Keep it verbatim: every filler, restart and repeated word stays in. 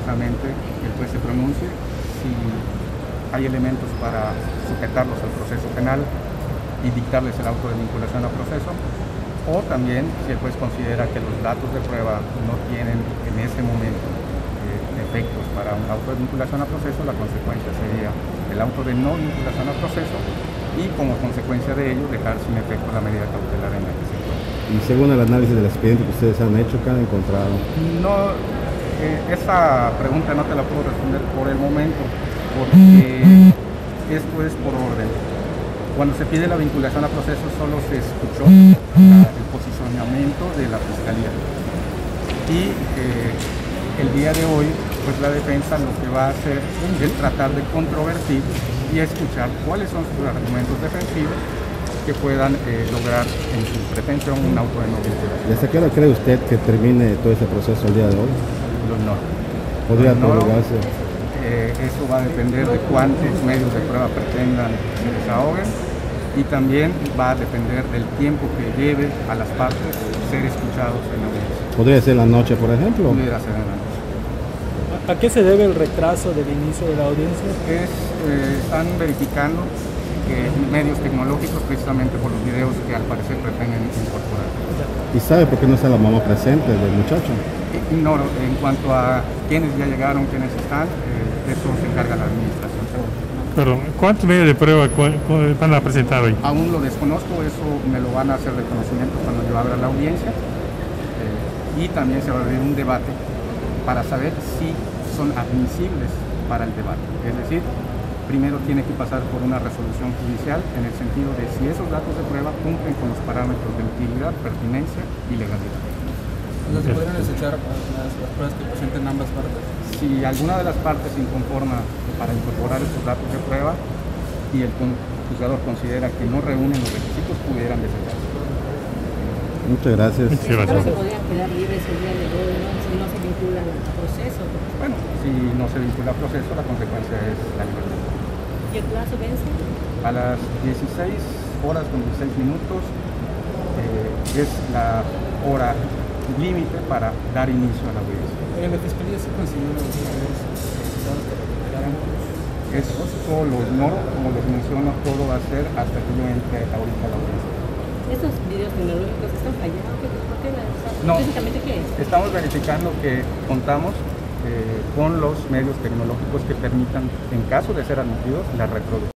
precisamente que el juez se pronuncie si hay elementos para sujetarlos al proceso penal y dictarles el auto de vinculación a proceso, o también si el juez considera que los datos de prueba no tienen en ese momento eh, efectos para un auto de vinculación a proceso, la consecuencia sería el auto de no vinculación a proceso y como consecuencia de ello dejar sin efecto la medida cautelar en la que se encuentra. Y según el análisis del expediente que ustedes han hecho, ¿qué han encontrado? No, eh, esa pregunta no te la puedo responder por el momento, porque esto es por orden. Cuando se pide la vinculación a proceso solo se escuchó la, el posicionamiento de la Fiscalía. Y eh, el día de hoy, pues la defensa lo que va a hacer es tratar de controvertir y escuchar cuáles son sus argumentos defensivos que puedan eh, lograr en su pretensión un auto de no vinculación. ¿Y hasta qué hora cree usted que termine todo ese proceso el día de hoy? Lo no. ¿Podría no, prolongarse? Eh, eso va a depender de cuántos medios de prueba pretendan que desahoguen y también va a depender del tiempo que lleve a las partes ser escuchados en la audiencia. ¿Podría ser la noche, por ejemplo? Pudiera ser en la noche. ¿A qué se debe el retraso del inicio de la audiencia? Es, eh, están verificando que medios tecnológicos precisamente por los videos que al parecer pretenden incorporar. ¿Y sabe por qué no está la mamá presente del muchacho? Ignoro, en cuanto a quiénes ya llegaron, quiénes están, eh, de eso se encarga la administración. Perdón, ¿cuántos medios de prueba van a presentar hoy? Aún lo desconozco, eso me lo van a hacer de conocimiento cuando yo abra la audiencia eh, y también se va a abrir un debate para saber si son admisibles para el debate. Es decir, primero tiene que pasar por una resolución judicial en el sentido de si esos datos de prueba cumplen con los parámetros de utilidad, pertinencia y legalidad. Entonces, ¿se podrían desechar las, las pruebas que presenten ambas partes? Si alguna de las partes se inconforma para incorporar estos datos de prueba y el juzgador considera que no reúnen los requisitos, pudieran desecharse. Muchas gracias. Muchas gracias. Pero se podrían quedar libres el día de hoy, ¿no? Si no se vinculan al proceso. Bueno, si no se vincula al proceso, la consecuencia es la libertad. ¿Y el plazo vence? A las dieciséis horas con dieciséis minutos eh, es la hora límite para dar inicio a la audiencia. ¿En la Fiscalía se consiguió los videos solicitados que recuperaran? Eso lo ignoro, como les menciono, todo va a ser hasta que yo entre ahorita a la audiencia. ¿Estos videos tecnológicos están fallando? ¿Por qué? O sea, No, ¿físicamente qué es? estamos verificando que contamos eh, con los medios tecnológicos que permitan, en caso de ser admitidos, la reproducción.